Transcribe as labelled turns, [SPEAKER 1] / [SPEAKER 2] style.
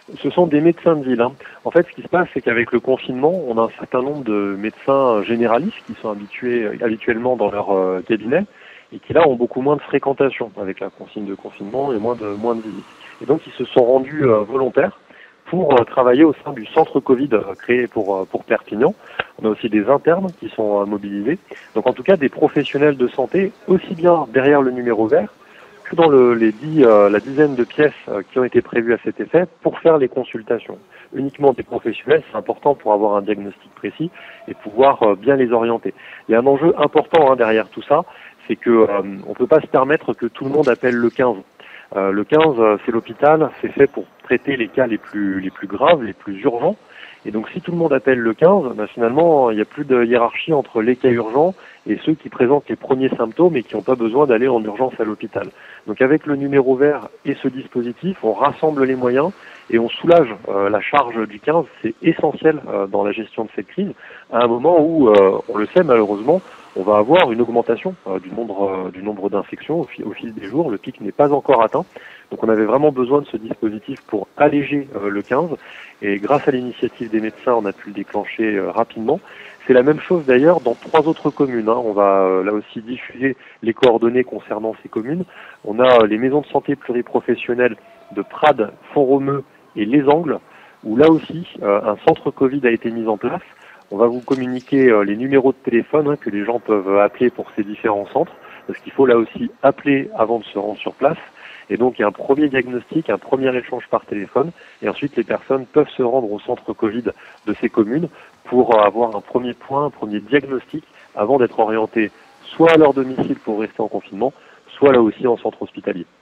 [SPEAKER 1] Ce sont des médecins de ville, hein. En fait, ce qui se passe, c'est qu'avec le confinement, on a un certain nombre de médecins généralistes qui sont habitués habituellement dans leur cabinet et qui là ont beaucoup moins de fréquentation avec la consigne de confinement et moins de visites. Et donc, ils se sont rendus volontaires pour travailler au sein du centre Covid créé pour Perpignan. On a aussi des internes qui sont mobilisés. Donc, en tout cas, des professionnels de santé, aussi bien derrière le numéro vert que dans la dizaine de pièces qui ont été prévues à cet effet pour faire les consultations. Uniquement des professionnels, c'est important pour avoir un diagnostic précis et pouvoir bien les orienter. Il y a un enjeu important derrière tout ça, c'est que on peut pas se permettre que tout le monde appelle le 15. Le 15, c'est l'hôpital, c'est fait pour traiter les cas les plus graves, les plus urgents. Et donc si tout le monde appelle le 15, finalement, il n'y a plus de hiérarchie entre les cas urgents et ceux qui présentent les premiers symptômes et qui n'ont pas besoin d'aller en urgence à l'hôpital. Donc avec le numéro vert et ce dispositif, on rassemble les moyens et on soulage la charge du 15. C'est essentiel dans la gestion de cette crise, à un moment où, on le sait malheureusement, on va avoir une augmentation du nombre d'infections au fil des jours. Le pic n'est pas encore atteint. Donc on avait vraiment besoin de ce dispositif pour alléger le 15. Et grâce à l'initiative des médecins, on a pu le déclencher rapidement. C'est la même chose d'ailleurs dans 3 autres communes. On va là aussi diffuser les coordonnées concernant ces communes. On a les maisons de santé pluriprofessionnelles de Prades, Font-Romeu et Les Angles, où là aussi un centre Covid a été mis en place. On va vous communiquer les numéros de téléphone que les gens peuvent appeler pour ces différents centres, parce qu'il faut là aussi appeler avant de se rendre sur place. Et donc il y a un premier diagnostic, un premier échange par téléphone, et ensuite les personnes peuvent se rendre au centre Covid de ces communes pour avoir un premier point, un premier diagnostic, avant d'être orientées soit à leur domicile pour rester en confinement, soit là aussi en centre hospitalier.